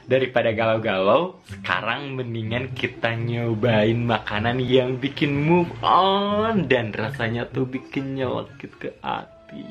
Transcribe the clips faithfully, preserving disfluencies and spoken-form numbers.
Daripada galau-galau, sekarang mendingan kita nyobain makanan yang bikin move on dan rasanya tuh bikin nyelekit ke hati.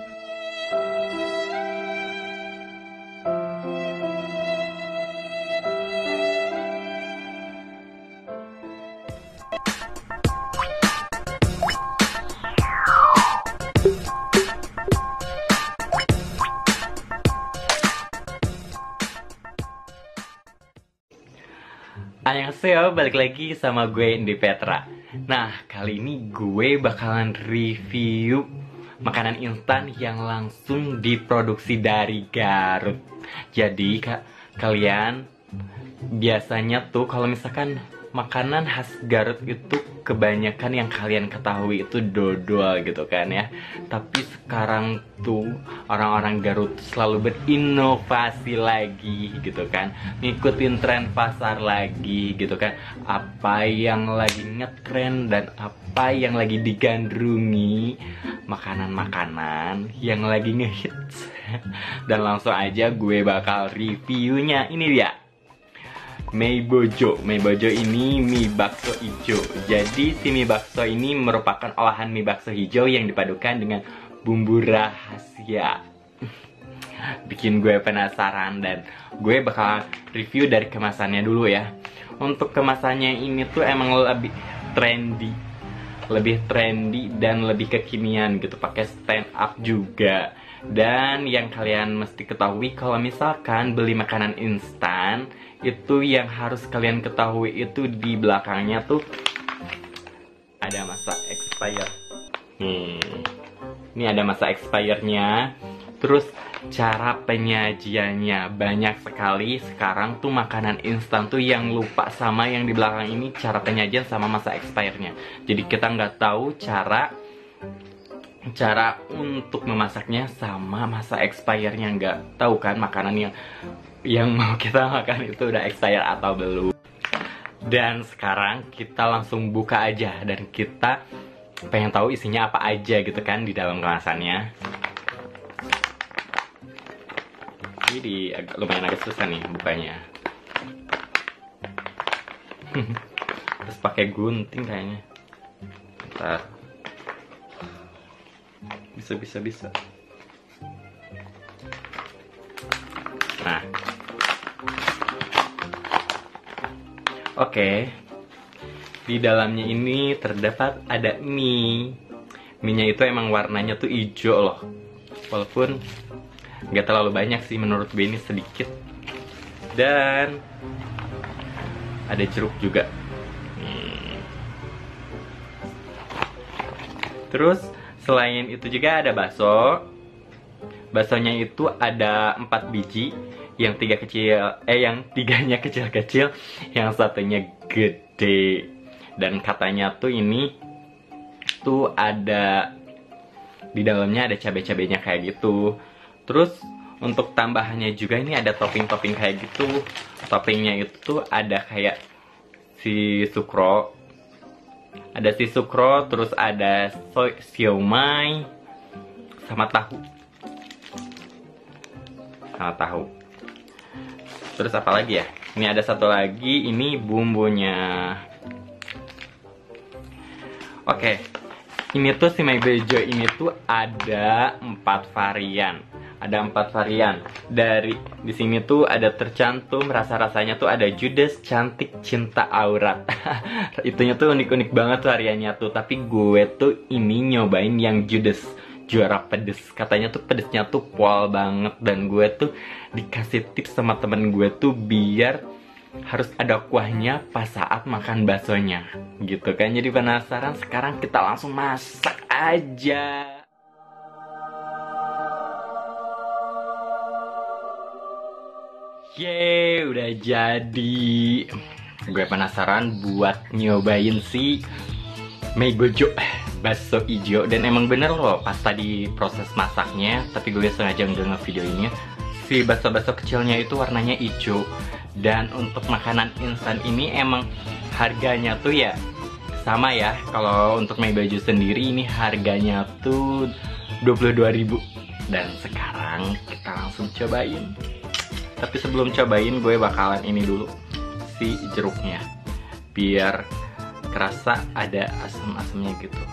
Annyeonghaseyo, balik lagi sama gue Indi Petra. Nah, kali ini gue bakalan review makanan instan yang langsung diproduksi dari Garut. Jadi, kak, kalian biasanya tuh kalau misalkan makanan khas Garut itu kebanyakan yang kalian ketahui itu dodol gitu kan ya. Tapi sekarang tuh orang-orang Garut selalu berinovasi lagi gitu kan, ngikutin tren pasar lagi gitu kan. Apa yang lagi ngetren dan apa yang lagi digandrungi, makanan-makanan yang lagi ngehits. Dan langsung aja gue bakal reviewnya. Ini dia mie bojo. Mie bojo ini mie bakso hijau. Jadi si mie bakso ini merupakan olahan mie bakso hijau yang dipadukan dengan bumbu rahasia. Bikin gue penasaran dan gue bakal review dari kemasannya dulu ya. Untuk kemasannya ini tuh emang lebih trendy, lebih trendy dan lebih kekinian gitu, pakai stand up juga. Dan yang kalian mesti ketahui kalau misalkan beli makanan instan, itu yang harus kalian ketahui itu di belakangnya tuh ada masa expired. Hmm. Ini ada masa expirednya. Terus cara penyajiannya banyak sekali. Sekarang tuh makanan instan tuh yang lupa sama yang di belakang ini, cara penyajian sama masa expirednya. Jadi kita nggak tahu cara cara untuk memasaknya sama masa expirednya, nggak tahu kan makanan yang yang mau kita makan itu udah expired atau belum. Dan sekarang kita langsung buka aja dan kita pengen tahu isinya apa aja gitu kan di dalam kemasannya. Ini di agak, lumayan agak susah nih bukanya. Terus pakai gunting kayaknya. Bentar. Bisa bisa bisa. Nah. Oke, di dalamnya ini terdapat ada mie. Mie-nya itu emang warnanya tuh hijau loh. Walaupun nggak terlalu banyak sih, menurut gue ini sedikit. Dan ada jeruk juga. Hmm. Terus selain itu juga ada bakso. Baksonya itu ada empat biji. Yang tiga kecil, eh yang tiganya kecil-kecil, yang satunya gede. Dan katanya tuh ini tuh ada di dalamnya ada cabai-cabainya kayak gitu. Terus untuk tambahannya juga ini ada topping-topping kayak gitu. Toppingnya itu tuh ada kayak si sukro, ada si sukro, terus ada soy siomay sama tahu, sama tahu. Terus apa lagi ya? Ini ada satu lagi, ini bumbunya. Oke, ini tuh si mie bojo ini tuh ada empat varian. Ada empat varian. Dari di sini tuh ada tercantum rasa-rasanya tuh ada judes, cantik, cinta, aurat. Itunya tuh unik-unik banget tuh variannya tuh. Tapi gue tuh ini nyobain yang judes, juara pedes. Katanya tuh pedesnya tuh pol banget. Dan gue tuh dikasih tips sama temen gue tuh biar harus ada kuahnya pas saat makan baksonya gitu kan. Jadi penasaran, sekarang kita langsung masak aja. Yeay, udah jadi. Gue penasaran buat nyobain si mie bojo bakso hijau. Dan emang bener loh pas tadi proses masaknya, tapi gue sengaja nggak ngevideoinnya, si bakso-bakso kecilnya itu warnanya hijau. Dan untuk makanan instan ini emang harganya tuh ya sama ya. Kalau untuk mie bojo sendiri ini harganya tuh dua puluh dua ribu. Dan sekarang kita langsung cobain. Tapi sebelum cobain, gue bakalan ini dulu, si jeruknya, biar kerasa ada asam-asamnya gitu.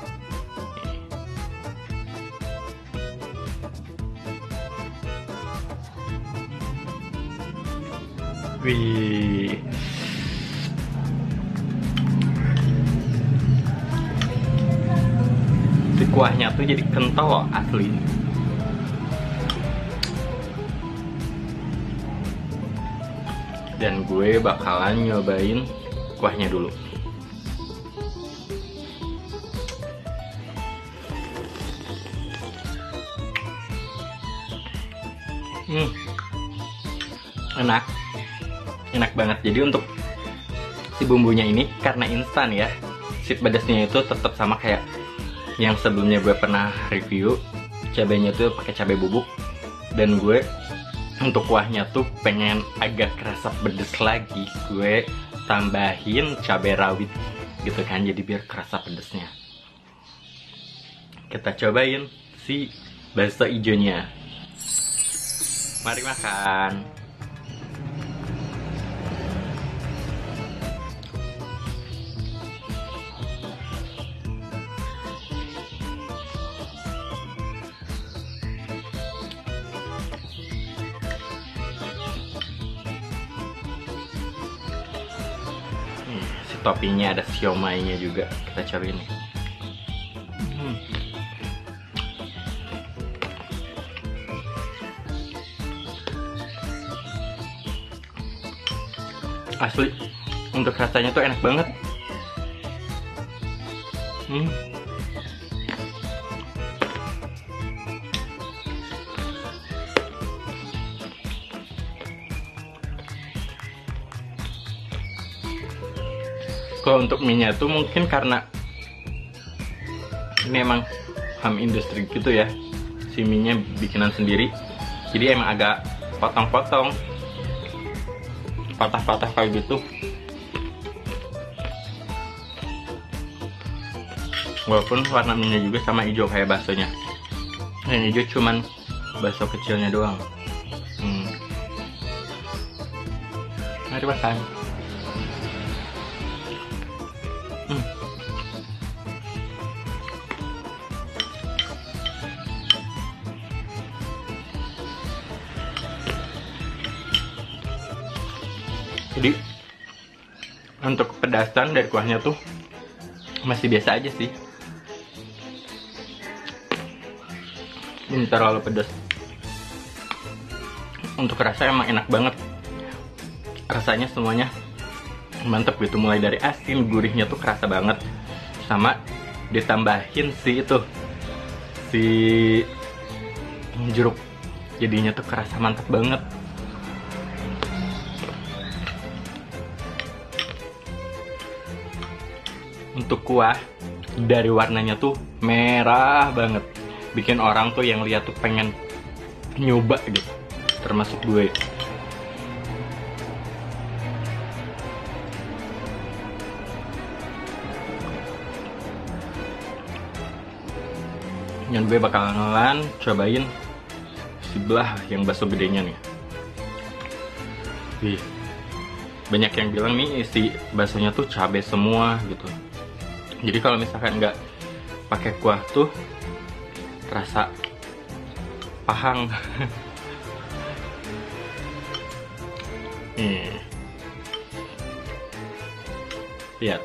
Wih, si kuahnya tuh jadi kental asli. Dan gue bakalan nyobain kuahnya dulu. Hmm, enak, enak banget. Jadi untuk si bumbunya ini karena instan ya, si pedasnya itu tetap sama kayak yang sebelumnya gue pernah review. Cabenya tuh pakai cabai bubuk, dan gue untuk kuahnya tuh pengen agak kerasa pedes lagi, gue tambahin cabai rawit gitu kan, jadi biar kerasa pedesnya. Kita cobain si bakso ijonya. Mari makan. Toppingnya ada siomay-nya juga, kita cobain nih. Hmm. Asli, untuk rasanya tuh enak banget. Hmm. Kalau untuk mie-nya tuh mungkin karena ini emang ham industri gitu ya, si mie-nya bikinan sendiri, jadi emang agak potong-potong, patah-patah kayak gitu. Walaupun warna mie-nya juga sama hijau kayak baksonya, yang hijau cuman bakso kecilnya doang. Hmm. Mari makan. Hmm. Jadi untuk kepedasan dari kuahnya tuh masih biasa aja sih, belum terlalu pedas. Untuk rasa emang enak banget, rasanya semuanya mantep gitu, mulai dari asin, gurihnya tuh kerasa banget, sama ditambahin si itu si jeruk, jadinya tuh kerasa mantep banget. Untuk kuah dari warnanya tuh merah banget, bikin orang tuh yang lihat tuh pengen nyoba gitu, termasuk gue. Yang gue bakalan cobain sebelah yang bakso gedenya nih. Wih, banyak yang bilang nih isi baksonya tuh cabai semua gitu. Jadi kalau misalkan nggak pakai kuah tuh rasa pahang. Nih, lihat.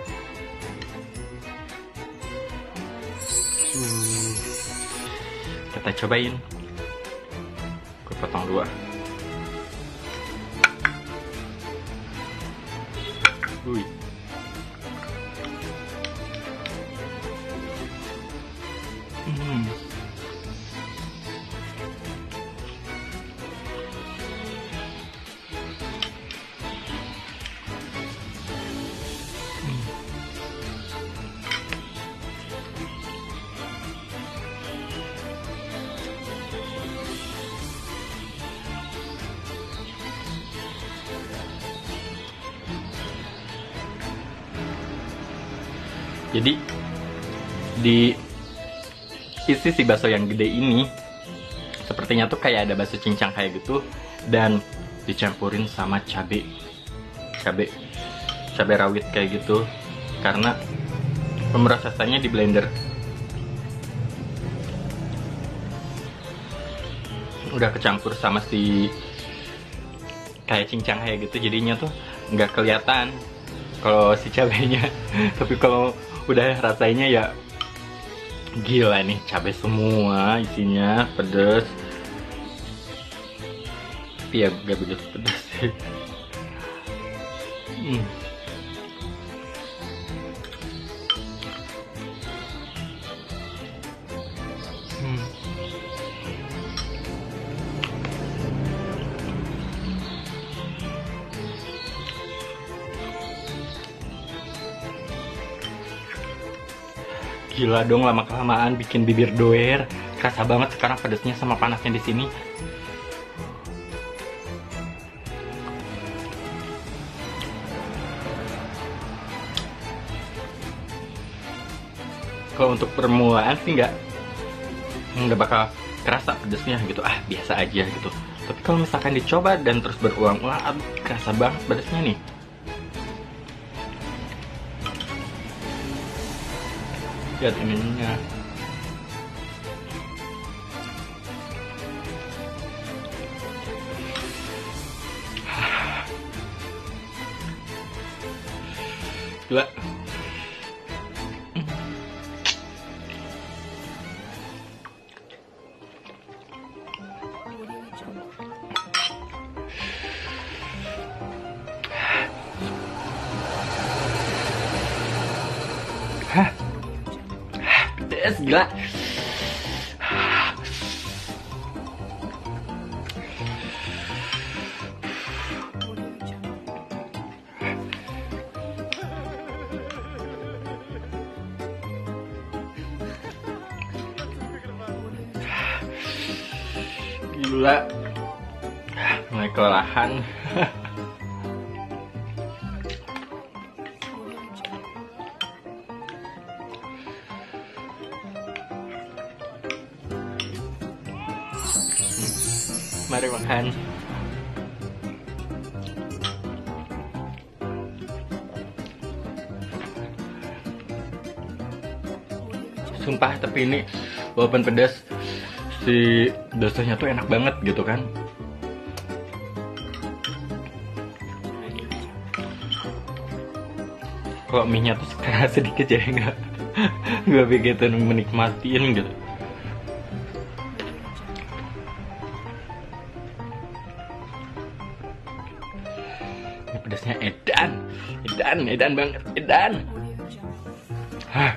Hmm. Kita cobain. Gue potong dua. Wih. Hmm. Jadi di isi si bakso yang gede ini sepertinya tuh kayak ada bakso cincang kayak gitu, dan dicampurin sama cabe cabe cabe rawit kayak gitu, karena pemrosesannya di blender. Udah kecampur sama si kayak cincang kayak gitu, jadinya tuh nggak kelihatan kalau si cabenya. Tapi kalau udah rasanya ya gila nih, cabai semua isinya, pedes. Tapi ya gak begitu pedes sih. hmm. Hmm. Gila dong, lama kelamaan bikin bibir doer. Kerasa banget sekarang pedesnya sama panasnya di sini. Kalau untuk permulaan sih nggak nggak bakal kerasa pedesnya gitu, ah biasa aja gitu. Tapi kalau misalkan dicoba dan terus berulang-ulang, aduh kerasa banget pedesnya nih. Lihat ininya. Gila. Hah? Pedes gila. Gila. Mulai kelelahan. Mari makan. Sumpah, tapi ini walaupun pedas, si dosanya tuh enak banget gitu kan. Kalau mie-nya tuh sekarang sedikit jadi nggak nggak begitu menikmatin gitu. Ini pedasnya edan, edan, edan banget, edan. Hah.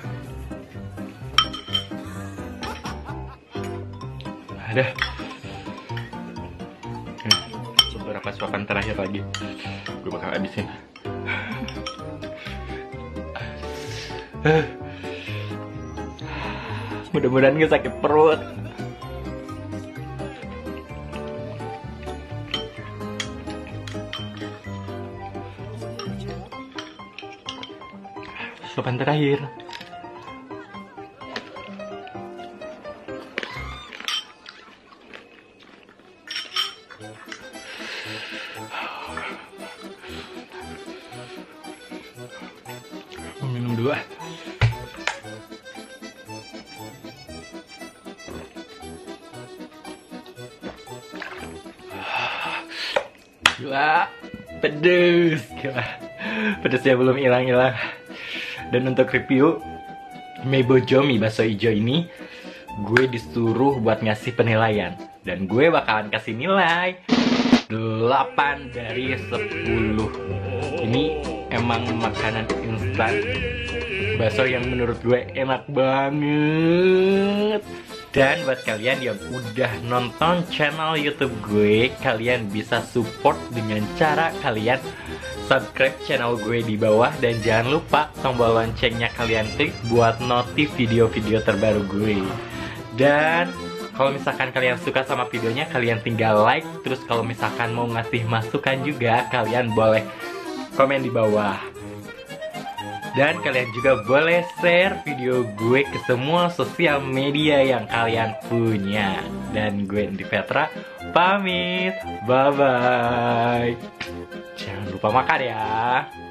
Ada beberapa suapan terakhir lagi, gue bakal habisin. Mudah-mudahan gak sakit perut. Suapan terakhir. Minum dulu ah. Gila, pedes, gila, pedesnya belum hilang-hilang. Dan untuk review mie bojo, mie bakso hijau ini, gue disuruh buat ngasih penilaian, dan gue bakalan kasih nilai delapan dari sepuluh. Ini emang makanan instan bakso yang menurut gue enak banget. Dan buat kalian yang udah nonton channel YouTube gue, kalian bisa support dengan cara kalian subscribe channel gue di bawah, dan jangan lupa tombol loncengnya kalian klik buat notif video-video terbaru gue. Dan kalau misalkan kalian suka sama videonya, kalian tinggal like. Terus kalau misalkan mau ngasih masukan juga, kalian boleh komen di bawah. Dan kalian juga boleh share video gue ke semua sosial media yang kalian punya. Dan gue Indi Petra pamit. Bye-bye. Jangan lupa makan ya.